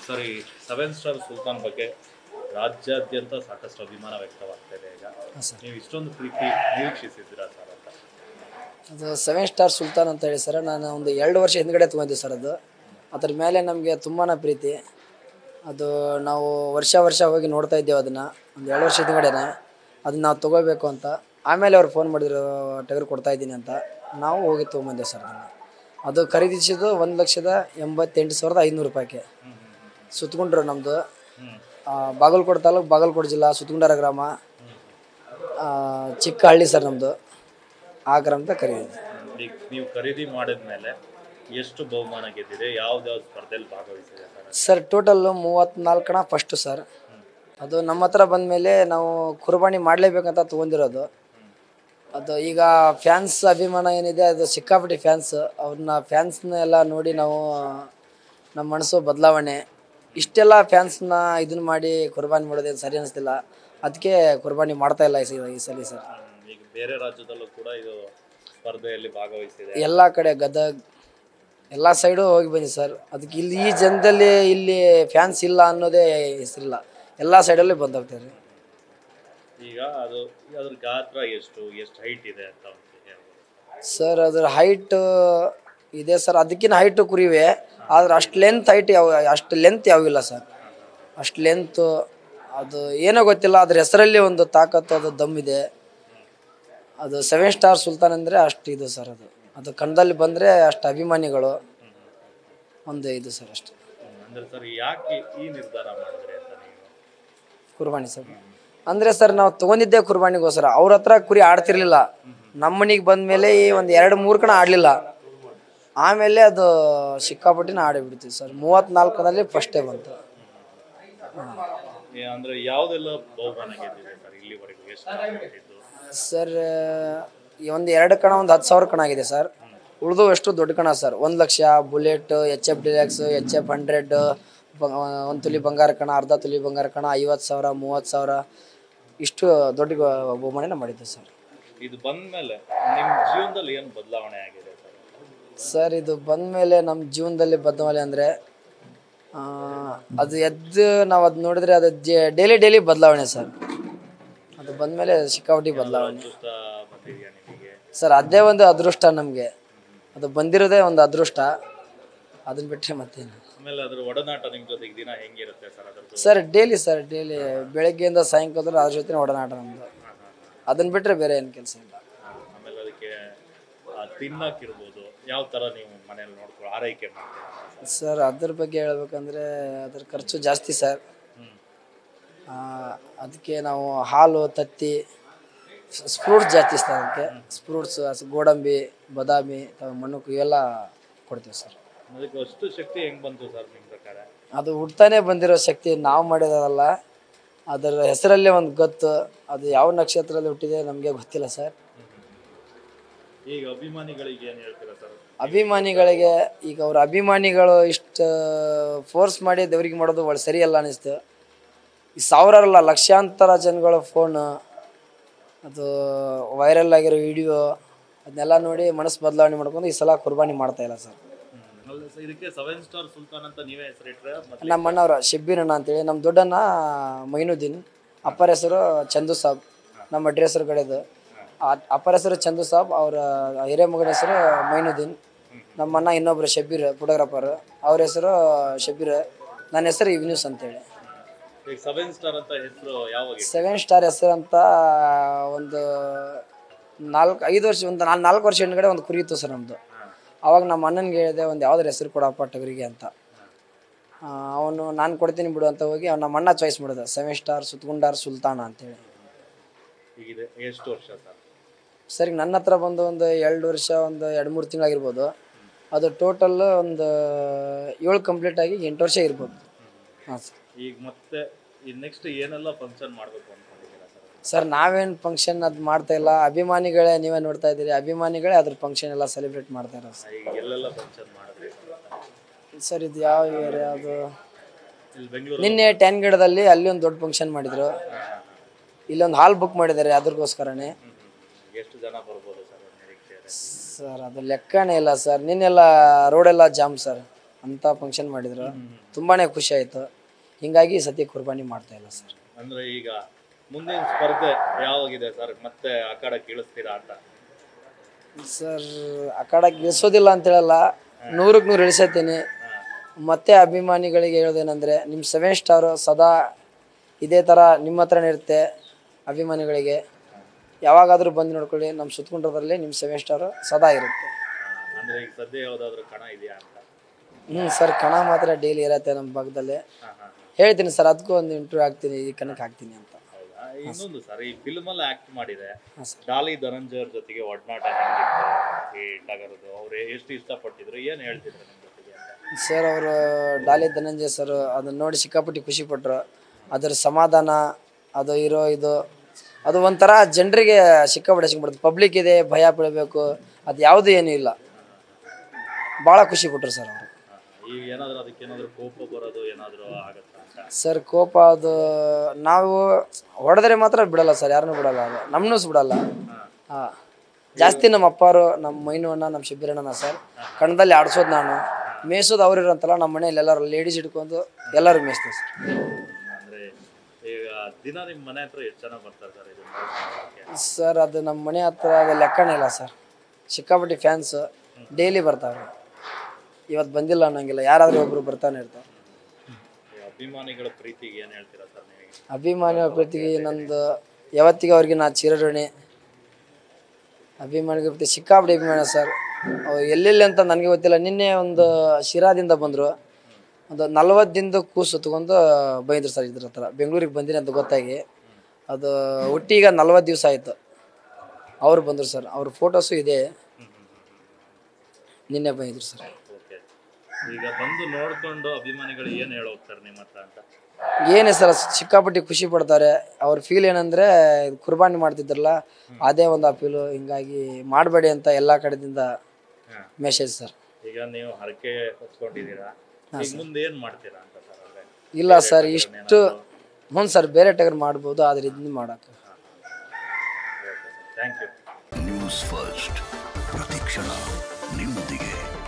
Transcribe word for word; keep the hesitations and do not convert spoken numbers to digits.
ಸರಿ, seven star Sultan ಬಗ್ಗೆ ರಾಜ್ಯಾದ್ಯಂತ ಸಾಕಷ್ಟು ಅಭಿಮಾನ ವ್ಯಕ್ತವಾಗ್ತಾ ಇದೆ. ಈಗ ನೀವು ಇಷ್ಟೊಂದು ಪ್ರೀತಿ ನಿರೀಕ್ಷಿಸಿದ್ದೀರಾ ಸರ್ ಅಂತ? ಅದು ಸೆವೆನ್ ಸ್ಟಾರ್ ಸುಲ್ತಾನ್ ಅಂತ ಹೇಳಿ ಸರ್, ನಾನು ಒಂದು ಎರಡು ವರ್ಷ ಹಿಂದ್ಗಡೆ ತೊಗೊಂಡಿದ್ದೆ ಸರ್. ಅದು ಅದ್ರ ಮೇಲೆ ನಮಗೆ ತುಂಬಾ ಪ್ರೀತಿ. ಅದು ನಾವು ವರ್ಷ ವರ್ಷ ಹೋಗಿ ನೋಡ್ತಾ ಇದ್ದೇವೆ ಅದನ್ನು. ಒಂದು ಎರಡು ವರ್ಷ ಹಿಂದ್ಗಡೆನೆ ಅದನ್ನ ನಾವು ತೊಗೋಬೇಕು ಅಂತ. ಆಮೇಲೆ ಅವ್ರು ಫೋನ್ ಮಾಡಿದ್ರು ಟಗರು ಕೊಡ್ತಾ ಇದ್ದೀನಿ ಅಂತ. ನಾವು ಹೋಗಿ ತೊಗೊಂಬಂದೆ ಸರ್. ಅದನ್ನು ಅದು ಖರೀದಿಸಿದ್ದು ಒಂದು ಲಕ್ಷದ ಎಂಬತ್ತೆಂಟು ಸಾವಿರದ ಐನೂರು ರೂಪಾಯಿಗೆ. ಸುತ್ತಕೊಂಡ್ರು ನಮ್ಮದು ಬಾಗಲಕೋಟೆ ತಾಲೂಕು, ಬಾಗಲಕೋಟೆ ಜಿಲ್ಲಾ, ಸುತ್ತಕೊಂಡಾರ ಗ್ರಾಮ, ಚಿಕ್ಕ ಹಳ್ಳಿ ಸರ್ ನಮ್ಮದು. ಆ ಗ್ರಾಮದ ಖರೀದಿ. ಈಗ ನೀವು ಖರೀದಿ ಮಾಡಿದ ಮೇಲೆ ಎಷ್ಟು ಬಹುಮಾನ ಗೆದ್ದಿದೆ? ಯಾವ್ದಾವ್ದು ಸ್ಪರ್ಧೆಯಲ್ಲಿ ಭಾಗವಹಿಸಿದೆ ಸರ್? ಸರ್ ಟೋಟಲ್ಲು ಮೂವತ್ತ್ನಾಲ್ಕು ಕಣ ಫಸ್ಟು ಸರ್. ಅದು ನಮ್ಮ ಹತ್ರ ಬಂದ ಮೇಲೆ ನಾವು ಕುರ್ಬಾನಿ ಮಾಡಲೇಬೇಕಂತ ತೊಗೊಂಡಿರೋದು. ಅದು ಈಗ ಫ್ಯಾನ್ಸ್ ಅಭಿಮಾನ ಏನಿದೆ ಅದು ಸಿಕ್ಕಾಪಟ್ಟೆ ಫ್ಯಾನ್ಸ್. ಅವ್ರನ್ನ ಫ್ಯಾನ್ಸ್ನ ಎಲ್ಲ ನೋಡಿ ನಾವು ನಮ್ಮ ಮನಸ್ಸು ಬದಲಾವಣೆ. ಇಷ್ಟೆಲ್ಲ ಫ್ಯಾನ್ಸ್ನ ಇದನ್ನ ಮಾಡಿ ಕುರ್ಬಾನಿ ಮಾಡೋದೇನು ಸರಿ ಅನ್ನಿಸ್ತಿಲ್ಲ. ಅದಕ್ಕೆ ಕುರ್ಬಾನಿ ಮಾಡ್ತಾ ಇಲ್ಲ ಈ ಈ ಸಲ ಸರ್. ಈಗ ಬೇರೆ ರಾಜ್ಯದಲ್ಲೂ ಕೂಡ ಇದು ಸ್ಪರ್ಧೆಯಲ್ಲಿ ಭಾಗವಹಿಸಿದೆ. ಎಲ್ಲ ಕಡೆ ಗದಗ್ ಎಲ್ಲ ಸೈಡು ಹೋಗಿ ಬನ್ನಿ ಸರ್. ಅದಕ್ಕೆ ಇಲ್ಲಿ ಈ ಜನದಲ್ಲಿ ಇಲ್ಲಿ ಫ್ಯಾನ್ಸ್ ಇಲ್ಲ ಅನ್ನೋದೇ ಹೆಸರಿಲ್ಲ. ಎಲ್ಲ ಸೈಡಲ್ಲಿ ಬಂದೋಗ್ತಾರೆ. ಈಗ ಅದು ಅದ್ರ ಗಾತ್ರ ಎಷ್ಟು ಎಷ್ಟು ಹೈಟ್ ಇದೆ ಅಂತ ಸರ್? ಅದ್ರ ಹೈಟ್ ಇದೆ ಸರ್, ಅದಕ್ಕಿಂತ ಹೈಟು ಕುರಿವೆ. ಆದ್ರೆ ಅಷ್ಟು ಲೆಂತ್ ಹೈಟ್ ಯಾವ ಅಷ್ಟು ಲೆಂತ್ ಯಾವಿಲ್ಲ ಸರ್. ಅಷ್ಟು ಲೆಂತು ಅದು ಏನೋ ಗೊತ್ತಿಲ್ಲ. ಅದ್ರ ಹೆಸರಲ್ಲಿ ಒಂದು ತಾಕತ್ತು, ಅದು ದಮ್ಮಿದೆ. ಅದು ಸೆವೆನ್ ಸ್ಟಾರ್ ಸುಲ್ತಾನ್ ಅಂದರೆ ಅಷ್ಟು ಇದು ಸರ್. ಅದು ಅದು ಕನ್ನಡದಲ್ಲಿ ಬಂದರೆ ಅಷ್ಟು ಅಭಿಮಾನಿಗಳು ಒಂದು ಇದು ಸರ್ ಅಷ್ಟೇ. ಅಂದರೆ ಸರ್ ಯಾಕೆ ಈ ನಿರ್ಧಾರ ಮಾಡಿದ್ರಿ ಅಂತ ನೀವು? ಕುರ್ಬಾನಿ ಸರ್ ಅಂದರೆ ಸರ್ ನಾವು ತೊಗೊಂಡಿದ್ದೆ ಕುರ್ಬಾನಿಗೋಸ್ಕರ. ಅವ್ರ ಹತ್ರ ಕುರಿ ಆಡ್ತಿರ್ಲಿಲ್ಲ. ನಮ್ಮ ಮನೆಗೆ ಬಂದ ಮೇಲೆ ಒಂದು ಎರಡು ಮೂರು ಕಣ ಆಡಲಿಲ್ಲ. ಆಮೇಲೆ ಅದು ಸಿಕ್ಕಾಪಟ್ಟಿನ ಆಡಿಬಿಡ್ತೀವಿ ಸರ್. ಮೂವತ್ತ್ನಾಲ್ಕರಲ್ಲಿ ಫಸ್ಟೇ ಬಂತು. ಅಂದರೆ ಯಾವುದೆಲ್ಲ ಬಹುಮಾನ ಗೆದ್ದಿದೆ ಸರ್ ಇಲ್ಲಿವರೆಗೂ? ಎಷ್ಟು ಸರ್ ಒಂದು ಎರಡು ಕಣ ಒಂದು ಹತ್ತು ಸಾವಿರ ಕಣ ಆಗಿದೆ ಸರ್. ಉಳಿದು ಎಷ್ಟು ದೊಡ್ಡ ಕಣ ಸರ್. ಒಂದು lakh, bullet, H F deluxe, H F hundred, ಒಂದು ತುಲಿ ಬಂಗಾರ ಕಣ, ಅರ್ಧ ತುಲಿ ಬಂಗಾರ ಕಣ, ಐವತ್ತು ಸಾವಿರ, ಮೂವತ್ತು ಸಾವಿರ, ಇಷ್ಟು ದೊಡ್ಡ ಬಹುಮಾನ ಮಾಡಿದ್ದೆ ಸರ್. ಇದು ಬಂದ ಮೇಲೆ ನಿಮ್ಮ ಜೀವನದಲ್ಲಿ ಏನು ಬದಲಾವಣೆ ಆಗಿದೆ ಸರ್? ಸರ್ ಇದು ಬಂದ ಮೇಲೆ ನಮ್ಮ ಜೀವನದಲ್ಲಿ ಬದಲಾವಣೆ ಅಂದರೆ ಅದು ಎದ್ದು ನಾವು ಅದು ನೋಡಿದ್ರೆ ಅದು ಡೈಲಿ ಡೈಲಿ ಬದಲಾವಣೆ ಸರ್. ಅದು ಬಂದ ಮೇಲೆ ಸಿಕ್ಕಾಪಟ್ಟಿ ಬದಲಾವಣೆ ಸರ್. ಅದೇ ಒಂದು ಅದೃಷ್ಟ ನಮಗೆ. ಅದು ಬಂದಿರೋದೇ ಒಂದು ಅದೃಷ್ಟ. ಅದನ್ನ ಬಿಟ್ಟರೆ ಮತ್ತೇನು. ಆಮೇಲೆ ಅದರ ಒಡನಾಟ ನಿಮ್ಮ ಜೊತೆಗೆ ದಿನ ಹೆಂಗಿರುತ್ತೆ ಸರ್? ಅದರದ್ದು ಸರ್ ಡೈಲಿ ಸರ್ ಡೈಲಿ ಬೆಳಗ್ಗೆಯಿಂದ ಸಾಯಂಕಾಲ ಅದ್ರ ಜೊತೆ ಒಡನಾಟ ನಮ್ಮದು. ಅದನ್ನ ಬಿಟ್ಟರೆ ಬೇರೆ ಏನು ಕೆಲಸ ಇಲ್ಲ. ಆಮೇಲೆ ಅದಕ್ಕೆ ತಿನ್ನಕ್ಕಿರ್ಬೋದು, ಯಾವ ಥರ ನೀವು ಮನೇಲಿ ನೋಡ್ಕೊಳ್ಳೋ ಆರೈಕೆ ಮಾಡ್ತೀರಾ ಸರ್? ಅದ್ರ ಬಗ್ಗೆ ಹೇಳ್ಬೇಕಂದ್ರೆ ಅದ್ರ ಖರ್ಚು ಜಾಸ್ತಿ ಸರ್. ಅದಕ್ಕೆ ನಾವು ಹಾಲು, ತತ್ತಿ, ಫ್ರೂಟ್ಸ್ ಜಾಸ್ತಿ ಸರ್. ಅದಕ್ಕೆ ಫ್ರೂಟ್ಸ್, ಗೋಡಂಬಿ, ಬಾದಾಮಿ, ಮಣ್ಣುಕು ಇವೆಲ್ಲ ಕೊಡ್ತೀವಿ ಸರ್. ಅದಕ್ಕೆ ಅಷ್ಟು ಶಕ್ತಿ ಹೆಂಗೆ ಬಂತು ಸರ್ ನಿಮ್ಮ ಪ್ರಕಾರ? ಅದು ಹುಡ್ತಾನೆ ಬಂದಿರೋ ಶಕ್ತಿ, ನಾವು ಮಾಡಿರೋದಲ್ಲ. ಅದರ ಹೆಸರಲ್ಲೇ ಒಂದು ಗೊತ್ತು. ಅದು ಯಾವ ನಕ್ಷತ್ರದಲ್ಲಿ ಹುಟ್ಟಿದೆ ನಮಗೆ ಗೊತ್ತಿಲ್ಲ ಸರ್. ಈಗ ಅಭಿಮಾನಿಗಳಿಗೆ ಏನು ಹೇಳ್ತೀರಾ ಸರ್? ಅಭಿಮಾನಿಗಳಿಗೆ ಈಗ ಅವ್ರ ಅಭಿಮಾನಿಗಳು ಇಷ್ಟು ಫೋರ್ಸ್ ಮಾಡಿ ದೇವ್ರಿಗೆ ಮಾಡೋದು ಒಳ್ಳೆ ಸರಿಯಲ್ಲ ಅನ್ನಿಸ್ತು. ಈ ಸಾವಿರಾರಲ್ಲ ಲಕ್ಷಾಂತರ ಜನಗಳ ಫೋನು, ಅದು ವೈರಲ್ ಆಗಿರೋ ವಿಡಿಯೋ, ಅದನ್ನೆಲ್ಲ ನೋಡಿ ಮನಸ್ಸು ಬದಲಾವಣೆ ಮಾಡ್ಕೊಂಡು ಈ ಸಲ ಕುರ್ಬಾನಿ ಮಾಡ್ತಾ ಇಲ್ಲ ಸರ್. ಇದಕ್ಕೆ ಸೆವೆನ್ ಸ್ಟಾರ್ ಸುಲ್ತಾನ್ ಅಂತ ನೀವೇ ಹೆಸರಿಟ್ರೆ? ನಮ್ಮ ಅಣ್ಣವ್ರ ಶಬ್ಬೀರ್ ಅಣ್ಣ ಅಂತೇಳಿ, ನಮ್ಮ ದೊಡ್ಡಣ್ಣ ಮೈನುದ್ದೀನ್, ಅಪ್ಪರ ಹೆಸರು ಚಂದು ಸಾಬ್, ನಮ್ಮ ಅಡ್ರೆ ಹೆಸರು ಕಡೆದು. ಅಪ್ಪರ ಹೆಸರು ಚಂದು ಸಾಬ್, ಅವರ ಹಿರಿಯ ಮಗನ ಹೆಸರು ಮೈನುದ್ದೀನ್. ನಮ್ಮ ಅಣ್ಣ ಇನ್ನೊಬ್ರು ಶಬ್ಬೀರ್ ಫೋಟೋಗ್ರಾಫರ್, ಅವ್ರ ಹೆಸರು ಶಬ್ಬೀರ್. ನನ್ನ ಹೆಸರು ಇವ್ನ್ಯೂಸ್ ಅಂತೇಳಿ. ಸೆವೆನ್ ಸ್ಟಾರ್ ಅಂತ ಹೆಸರು ಯಾವಾಗ? ಸೆವೆನ್ ಸ್ಟಾರ್ ಹೆಸರು ಅಂತ ಒಂದು ನಾಲ್ಕು ಐದು ವರ್ಷ ಒಂದು ನಾಲ್ಕು ನಾಲ್ಕು ವರ್ಷ ಹಿಂದ್ಗಡೆ ಒಂದು ಕುರಿ ಇತ್ತು ಸರ್ ನಮ್ಮದು. ಆವಾಗ ನಮ್ಮ ಅಣ್ಣನಿಗೆ ಹೇಳಿದೆ ಒಂದು ಯಾವ್ದಾರು ಹೆಸರು ಕೊಡಪ್ಪ ಟಗರಿಗೆ ಅಂತ. ಅವನು ನಾನು ಕೊಡ್ತೀನಿ ಬಿಡು ಅಂತ ಹೋಗಿ ಅವ್ನು ನಮ್ಮ ಅಣ್ಣ ಚಾಯ್ಸ್ ಮಾಡಿದ ಸೆವೆನ್ ಸ್ಟಾರ್ ಸುತ್ತಕೊಂಡಾರ್ ಸುಲ್ತಾನ ಅಂತೇಳಿ. ಎಷ್ಟು ವರ್ಷ ಸರ್? ಸರಿ ನನ್ನ ಹತ್ರ ಬಂದು ಒಂದು ಎರಡು ವರ್ಷ ಒಂದು ಎರಡು ಮೂರು ತಿಂಗಳಾಗಿರ್ಬೋದು. ಅದು ಟೋಟಲ್ ಒಂದು ಏಳು ಕಂಪ್ಲೀಟ್ ಆಗಿ ಎಂಟು ವರ್ಷ ಇರ್ಬೋದು. ಹಾಂ ಸರ್. ಈಗ ಮತ್ತೆ ನೆಕ್ಸ್ಟ್ ಏನೆಲ್ಲ ಫಂಕ್ಷನ್ ಮಾಡಬೇಕು ಅಂದ್ಕೊಂಡಿದ್ದೀರಾ ಸರ್? ಸರ್ ನಾವೇನು ಫಂಕ್ಷನ್ ಅದು ಮಾಡ್ತಾ ಇಲ್ಲ. ಅಭಿಮಾನಿಗಳೇ ನೀವೇ ನೋಡ್ತಾ ಇದ್ದೀರಿ, ಅಭಿಮಾನಿಗಳೇ ಅದ್ರ ಫಂಕ್ಷನ್ ಎಲ್ಲ ಸೆಲೆಬ್ರೇಟ್ ಮಾಡ್ತಾ ಇರೋ ಸರ್. ಈಗ ಎಲ್ಲೆಲ್ಲ ಫಂಕ್ಷನ್ ಮಾಡಿದ್ರಿ ಸರ್? ಇದು ಯಾವ ಏರಿಯಾ? ಅದು ಇಲ್ಲಿ ಬೆಂಗಳೂರು. ನಿನ್ನೆ ಟ್ಯಾನ್ ಗಿಡದಲ್ಲಿ ಅಲ್ಲಿ ಒಂದು ದೊಡ್ಡ ಫಂಕ್ಷನ್ ಮಾಡಿದ್ರು. ಇಲ್ಲೊಂದು ಹಾಲ್ ಬುಕ್ ಮಾಡಿದ್ದಾರೆ ಅದ್ರಗೋಸ್ಕರನೇ. ಎಷ್ಟು ಜನ ಬರ್ಬೋದು ಸರ್ ನಿರೀಕ್ಷೆ? ಸರ್ ಅದು ಲೆಕ್ಕನೇ ಇಲ್ಲ ಸರ್. ನಿನ್ನೆಲ್ಲ ರೋಡೆಲ್ಲ ಜಾಮ್ ಸರ್. ಅಂಥ ಫಂಕ್ಷನ್ ಮಾಡಿದ್ರು. ತುಂಬಾ ಖುಷಿ ಆಯಿತು. ಹೀಗಾಗಿ ಈ ಸತಿ ಕುರ್ಬಾನಿ ಮಾಡ್ತಾ ಇಲ್ಲ ಸರ್. ಅಂದರೆ ಈಗ ಮುಂದಿನ ಸ್ಪರ್ಧೆ ಯಾವಾಗಿದೆ ಸರ್? ಮತ್ತೆ ಅಖಾಡಕ್ಕೆ ಇಳಿಸ್ತೀರಾ ಅಂತ? ಸರ್ ಅಖಾಡಕ್ಕೆ ಇಳಿಸೋದಿಲ್ಲ ಅಂತ ಹೇಳಲ್ಲ, ನೂರಕ್ಕೆ ನೂರು ಇಳಿಸತ್ತೀನಿ. ಮತ್ತೆ ಅಭಿಮಾನಿಗಳಿಗೆ ಹೇಳೋದೇನೆಂದರೆ, ನಿಮ್ಮ ಸೆವೆನ್ ಸ್ಟಾರು ಸದಾ ಇದೇ ಥರ ನಿಮ್ಮ ಹತ್ರನೇ ಇರುತ್ತೆ. ಅಭಿಮಾನಿಗಳಿಗೆ ಯಾವಾಗಾದರೂ ಬಂದು ನೋಡ್ಕೊಳ್ಳಿ, ನಮ್ಮ ಸುತ್ತಕೊಂಡ್ರದಲ್ಲಿ ನಿಮ್ಮ ಸೆವೆನ್ ಸ್ಟಾರು ಸದಾ ಇರುತ್ತೆ. ಅಂದರೆ ಈಗ ಸದ್ಯ ಯಾವುದಾದ್ರೂ ಕಣ ಇದೆಯಾ ಅಂತ? ಹ್ಞೂ ಸರ್, ಕಣ ಮಾತ್ರ ಡೈಲಿ ಇರುತ್ತೆ ನಮ್ಮ ಭಾಗದಲ್ಲಿ. ಹೇಳ್ತೀನಿ ಸರ್, ಅದಕ್ಕೂ ಒಂದು ಇಂಟರ್ವ್ಯೂ ಹಾಕ್ತೀನಿ, ಈ ಕಣಕ್ಕೆ ಹಾಕ್ತೀನಿ ಅಂತ. ಹೌದಾ? ಇನ್ನೊಂದು ಸರ್, ಈ ಫಿಲ್ಮಲ್ಲಿ ಆ್ಯಕ್ಟ್ ಮಾಡಿದೆ ಡಾಲಿ ಧನಂಜಯ ಅವ್ರ ಜೊತೆಗೆ ಒಡನಾಟ ಹೆಂಗಿತ್ತು ಈ ಟಗರದು? ಅವ್ರು ಎಷ್ಟು ಇಷ್ಟಪಟ್ಟಿದ್ರು, ಏನು ಹೇಳ್ತಿದ್ರು ನಿಮ್ಮ ಜೊತೆಗೆ ಅಂತ? ಸರ್ ಅವರು ಡಾಲಿ ಧನಂಜಯ ಸರ್ ಅದನ್ನ ನೋಡಿ ಸಿಕ್ಕಾಪಟ್ಟಿ ಖುಷಿಪಟ್ಟರು. ಅದರ ಸಮಾಧಾನ, ಅದು ಇರೋ ಇದು ಅದು ಒಂಥರ ಜನರಿಗೆ ಸಿಕ್ಕಾಪಟ್ಟೆ ಸಿಕ್ಬಿಡುತ್ತೆ. ಪಬ್ಲಿಕ್ ಇದೆ, ಭಯ ಬೀಳಬೇಕು, ಅದು ಯಾವುದೂ ಏನೂ ಇಲ್ಲ. ಭಾಳ ಖುಷಿಪಟ್ಟರು ಸರ್ ಅವರು. ಈಗ ಏನಾದರೂ ಅದಕ್ಕೆ ಏನಾದರೂ ಕೋಪ ಬರೋದು ಏನಾದರೂ ಆಗುತ್ತಾ ಅಂತ? ಸರ್ ಕೋಪ ಅದು ನಾವು ಹೊಡೆದ್ರೆ ಮಾತ್ರ ಬಿಡಲ್ಲ ಸರ್, ಯಾರನ್ನೂ ಬಿಡಲ್ಲ, ಅದು ನಮ್ಮನ್ನೂ ಬಿಡಲ್ಲ. ಹಾಂ, ಜಾಸ್ತಿ ನಮ್ಮ ಅಪ್ಪಾರು, ನಮ್ಮ ಮೈನು ಅಣ್ಣ, ನಮ್ಮ ಶಿಬಿರಣ್ಣ ಸರ್ ಕಣ್ಣದಲ್ಲಿ ಆಡಿಸೋದು, ನಾನು ಮೇಯ್ಸೋದು ಅವ್ರು ಇರೋಂತಲ್ಲ. ನಮ್ಮ ಮನೇಲಿ ಎಲ್ಲರೂ ಲೇಡೀಸ್ ಹಿಡ್ಕೊಂಡು ಎಲ್ಲರೂ ಮೇಯಿಸ್ತೀವಿ ಸರ್. ಅಂದರೆ ಈಗ ದಿನ ನಿಮ್ಮ ಮನೆ ಹತ್ರ ಎಷ್ಟು ಜನ ಬರ್ತಾರೆ ಸರ್ ಇದು? ಸರ್ ಅದು ನಮ್ಮ ಮನೆ ಹತ್ರ ಅದು ಲೆಕ್ಕನೇ ಇಲ್ಲ ಸರ್. ಸಿಕ್ಕಾಪಟ್ಟಿ ಫ್ಯಾನ್ಸು ಡೈಲಿ ಬರ್ತಾರೆ. ಇವತ್ತು ಬಂದಿಲ್ಲ ಅನ್ನೋಂಗಿಲ್ಲ, ಯಾರಾದರೂ ಒಬ್ಬರು ಬರ್ತಾನೆ ಇರ್ತಾರೆ. ಅಭಿಮಾನಿಗಳ ಪ್ರೀತಿಗೆ ಏನು ಹೇಳ್ತೀರಾ ಸರ್ ನೀವು? ಅಭಿಮಾನಿಗಳ ಪ್ರೀತಿಗೆ ನಂದು ಯಾವತ್ತಿಗೆ ಅವ್ರಿಗೆ ನಾ ಚಿರಋಣಿ. ಅಭಿಮಾನಿಗಳ ಪ್ರೀತಿ ಸಿಕ್ಕಾಪಟ್ಟಿ ಅಭಿಮಾನ ಸರ್. ಅವ್ರು ಎಲ್ಲೆಲ್ಲಿ ಅಂತ ನನಗೆ ಗೊತ್ತಿಲ್ಲ. ನಿನ್ನೆ ಒಂದು ಶಿರಾದಿಂದ ಬಂದರು, ಒಂದು ನಲ್ವತ್ತು ದಿನದ ಕೂಸು ತಗೊಂಡು ಬೈದ್ರು ಸರ್ ಇದ್ರ ಹತ್ರ. ಬೆಂಗಳೂರಿಗೆ ಬಂದಿನಿ ಅಂತ ಗೊತ್ತಾಗಿ ಅದು ಒಟ್ಟೀಗ ನಲ್ವತ್ತು ದಿವಸ ಆಯಿತು ಅವ್ರು ಬಂದರು ಸರ್. ಅವ್ರ ಫೋಟೋಸು ಇದೆ, ನಿನ್ನೆ ಬಂದಿದ್ರು ಸರ್. ಈಗ ಬಂದು ನೋಡ್ಕೊಂಡು ಅಭಿಮಾನಿಗಳು ಏನು ಹೇಳೋಗ್ತಾರೆ ನಿಮ್ಮ ಹತ್ರ ಅಂತ? ಏನೇ ಸರ್, ಸಿಕ್ಕಾಪಟ್ಟಿ ಖುಷಿ ಪಡ್ತಾರೆ. ಅವ್ರ ಫೀಲ್ ಏನಂದರೆ ಕುರ್ಬಾನಿ ಮಾಡ್ತಿದ್ರಲ್ಲ, ಅದೇ ಒಂದು ಆ ಫೀಲು. ಹಿಂಗಾಗಿ ಮಾಡಬೇಡಿ ಅಂತ ಎಲ್ಲ ಕಡೆಯಿಂದ ಮೆಸೇಜ್ ಸರ್. ಈಗ ನೀವು ಹರಕೆ ಹೊತ್ಕೊಂಡಿದ್ದೀರಾ, ಈಗ ಮುಂದೆ ಏನು ಮಾಡ್ತೀರಾ ಅಂತ ಸರ್? ಅಂದರೆ ಇಲ್ಲ ಸರ್, ಇಷ್ಟು ಹ್ಞೂ ಸರ್, ಬೇರೆ ಟಗರ್ ಮಾಡ್ಬೋದು, ಆದರೆ ಇದನ್ನ ಮಾಡೋಕ್ಕೆ. Thank you. ನ್ಯೂಸ್ ಫಸ್ಟ್, ಪ್ರತಿಕ್ಷಣ ನಿಮ್ಮೊಂದಿಗೆ.